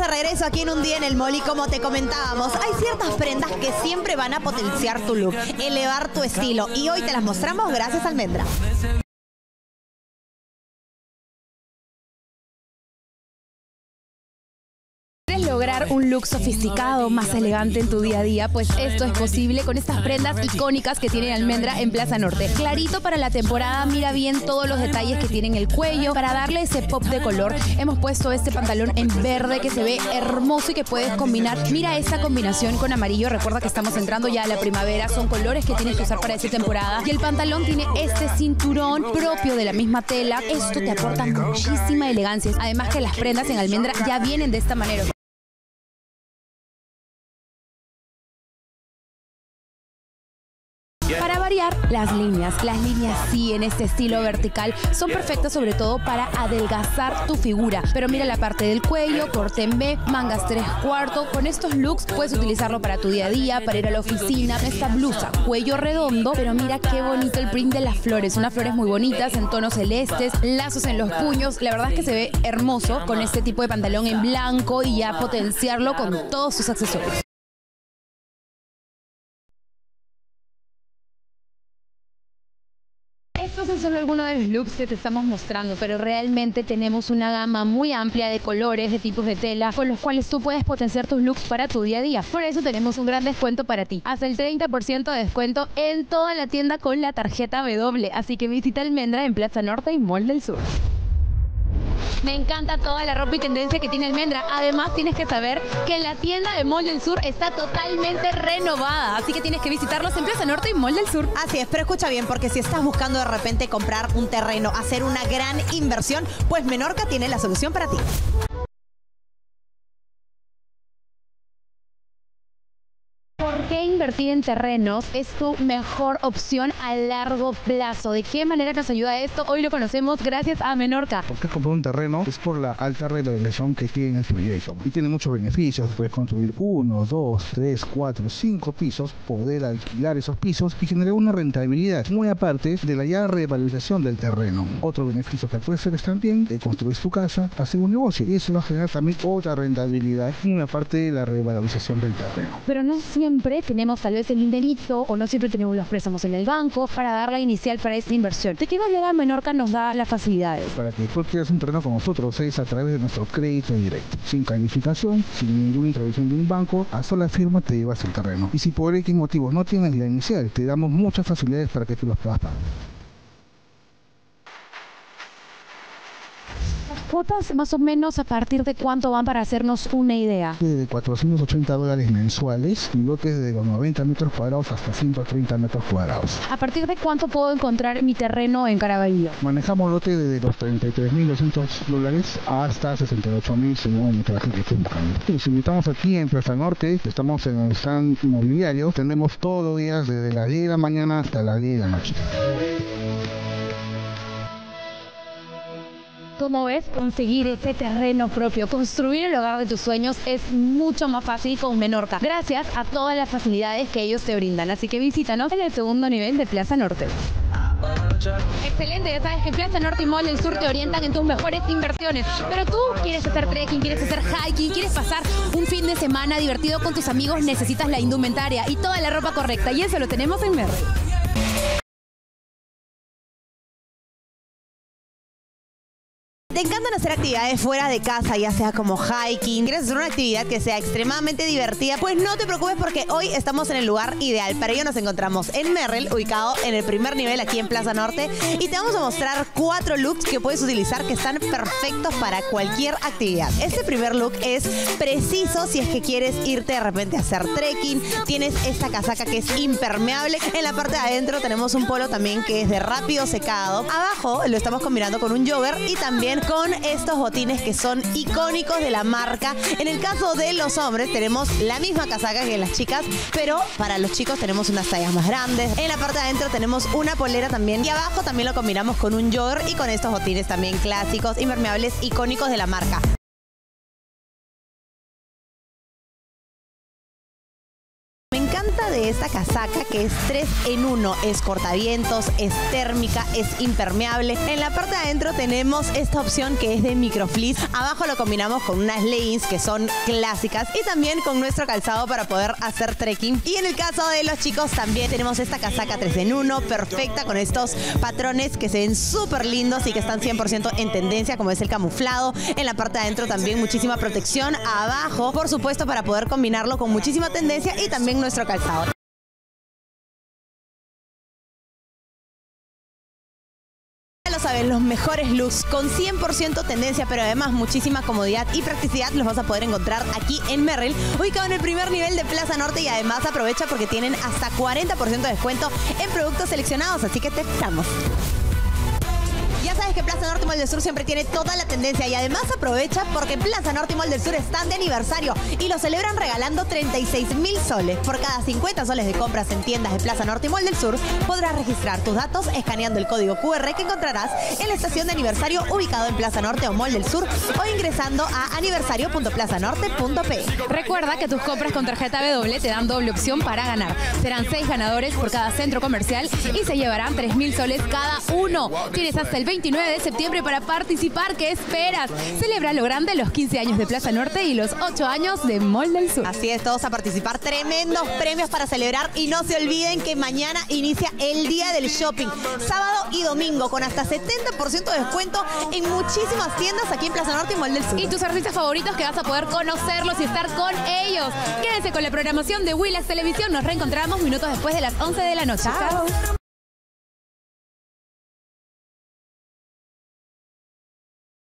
de regreso aquí en Un Día en el Mall y como te comentábamos, hay ciertas prendas que siempre van a potenciar tu look, elevar tu estilo y hoy te las mostramos gracias a Almendra. Lograr un look sofisticado, más elegante en tu día a día, pues esto es posible con estas prendas icónicas que tiene Almendra en Plaza Norte. Clarito para la temporada, mira bien todos los detalles que tiene en el cuello para darle ese pop de color. Hemos puesto este pantalón en verde que se ve hermoso y que puedes combinar. Mira esa combinación con amarillo, recuerda que estamos entrando ya a la primavera, son colores que tienes que usar para esta temporada. Y el pantalón tiene este cinturón propio de la misma tela. Esto te aporta muchísima elegancia. Además que las prendas en Almendra ya vienen de esta manera. Para variar, las líneas sí en este estilo vertical son perfectas sobre todo para adelgazar tu figura. Pero mira la parte del cuello, corte en V, mangas 3/4. Con estos looks puedes utilizarlo para tu día a día, para ir a la oficina. Esta blusa, cuello redondo, pero mira qué bonito el print de las flores. Unas flores muy bonitas en tonos celestes, lazos en los puños. La verdad es que se ve hermoso con este tipo de pantalón en blanco y ya potenciarlo con todos sus accesorios. Estos son solo algunos de los looks que te estamos mostrando, pero realmente tenemos una gama muy amplia de colores, de tipos de tela, con los cuales tú puedes potenciar tus looks para tu día a día. Por eso tenemos un gran descuento para ti. Hasta el 30% de descuento en toda la tienda con la tarjeta W. Así que visita Almendra en Plaza Norte y Mall del Sur. Me encanta toda la ropa y tendencia que tiene Almendra. Además, tienes que saber que la tienda de Mall del Sur está totalmente renovada. Así que tienes que visitarlos en Plaza Norte y Mall del Sur. Así es, pero escucha bien, porque si estás buscando de repente comprar un terreno, hacer una gran inversión, pues Menorca tiene la solución para ti. ¿Por qué invertir en terrenos es tu mejor opción a largo plazo? ¿De qué manera nos ayuda esto? Hoy lo conocemos gracias a Menorca. ¿Por qué comprar un terreno? Es por la alta rentabilización que tiene el proyecto. Y tiene muchos beneficios. Puedes construir 1, 2, 3, 4, 5 pisos, poder alquilar esos pisos y generar una rentabilidad. Muy aparte de la ya revalorización del terreno. Otro beneficio que puede ser es también de construir tu casa, hacer un negocio. Y eso va a generar también otra rentabilidad. Muy aparte de la revalorización del terreno. Pero no siempre tenemos tal vez el dinerito o no siempre tenemos los préstamos en el banco para dar la inicial para esta inversión. ¿De qué manera Menorca nos da las facilidades? Para que tú quieras un terreno con nosotros es a través de nuestro crédito directo, sin calificación, sin ninguna intervención de un banco, a sola firma te llevas el terreno. Y si por X motivos no tienes la inicial, te damos muchas facilidades para que tú los puedas pagar. ¿Cuotas más o menos a partir de cuánto van para hacernos una idea? De $480 mensuales y bloques de los 90 metros cuadrados hasta 130 metros cuadrados. ¿A partir de cuánto puedo encontrar mi terreno en Caraballo? Manejamos lotes desde los $33.200 hasta $68.000 según el metraje que estés buscando. Los invitamos aquí en Plaza Norte, estamos en el stand inmobiliario, tenemos todos los días desde las 10 de la mañana hasta las 10 de la noche. Como ves, conseguir ese terreno propio, construir el hogar de tus sueños es mucho más fácil con Menorca, gracias a todas las facilidades que ellos te brindan. Así que visítanos en el segundo nivel de Plaza Norte. Excelente, ya sabes que en Plaza Norte y Mall del Sur te orientan en tus mejores inversiones. Pero tú quieres hacer trekking, quieres hacer hiking, quieres pasar un fin de semana divertido con tus amigos, necesitas la indumentaria y toda la ropa correcta. Y eso lo tenemos en Merrell. ¿Te encantan hacer actividades fuera de casa, ya sea como hiking? ¿Quieres hacer una actividad que sea extremadamente divertida? Pues no te preocupes porque hoy estamos en el lugar ideal. Para ello nos encontramos en Merrell, ubicado en el primer nivel aquí en Plaza Norte. Y te vamos a mostrar 4 looks que puedes utilizar que están perfectos para cualquier actividad. Este primer look es preciso si es que quieres irte de repente a hacer trekking. Tienes esta casaca que es impermeable. En la parte de adentro tenemos un polo también que es de rápido secado. Abajo lo estamos combinando con un jogger y también con estos botines que son icónicos de la marca. En el caso de los hombres tenemos la misma casaca que las chicas, pero para los chicos tenemos unas tallas más grandes. En la parte de adentro tenemos una polera también y abajo también lo combinamos con un jogger y con estos botines también clásicos, impermeables, icónicos de la marca. Me encanta de esta casaca que es 3 en 1. Es cortavientos, es térmica, es impermeable. En la parte de adentro tenemos esta opción que es de microfleece. Abajo lo combinamos con unas leggings que son clásicas y también con nuestro calzado para poder hacer trekking. Y en el caso de los chicos también tenemos esta casaca 3 en 1, perfecta con estos patrones que se ven súper lindos y que están 100% en tendencia, como es el camuflado. En la parte de adentro también muchísima protección. Abajo, por supuesto, para poder combinarlo con muchísima tendencia y también nuestro calzado. Lo saben, los mejores looks con 100% tendencia, pero además muchísima comodidad y practicidad los vas a poder encontrar aquí en Merrell, ubicado en el primer nivel de Plaza Norte, y además aprovecha porque tienen hasta 40% de descuento en productos seleccionados, así que te esperamos. Ya sabes que Plaza Norte y Mall del Sur siempre tiene toda la tendencia y además aprovecha porque Plaza Norte y Mall del Sur están de aniversario y lo celebran regalando 36.000 soles. Por cada 50 soles de compras en tiendas de Plaza Norte y Mall del Sur podrás registrar tus datos escaneando el código QR que encontrarás en la estación de aniversario ubicado en Plaza Norte o Mall del Sur o ingresando a aniversario.plazanorte.pe. Recuerda que tus compras con tarjeta W te dan doble opción para ganar. Serán 6 ganadores por cada centro comercial y se llevarán 3.000 soles cada uno. Tienes hasta el 29 de septiembre para participar. ¿Qué esperas? Celebra lo grande los 15 años de Plaza Norte y los 8 años de Mall del Sur. Así es, todos a participar. Tremendos premios para celebrar y no se olviden que mañana inicia el día del shopping. Sábado y domingo con hasta 70% de descuento en muchísimas tiendas aquí en Plaza Norte y Mall del Sur. Y tus artistas favoritos que vas a poder conocerlos y estar con ellos. Quédense con la programación de Willax Televisión. Nos reencontramos minutos después de las 11 de la noche. Chao.